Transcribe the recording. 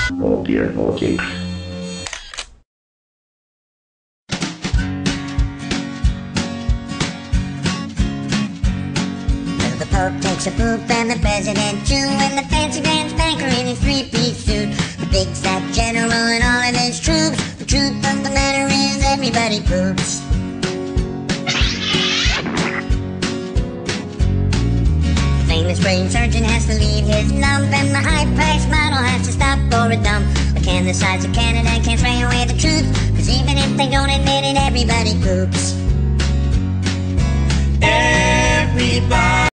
Oh dear, okay. The Pope takes a poop and the President too, and the fancy pants banker in his three-piece suit, the big fat general and all of his troops. The truth of the matter is everybody poops. The famous brain surgeon has to leave his lump, and the high-priced model has to stop for a dump. But can the sides of Canada can't spray away the truth, cause even if they don't admit it, everybody poops. Everybody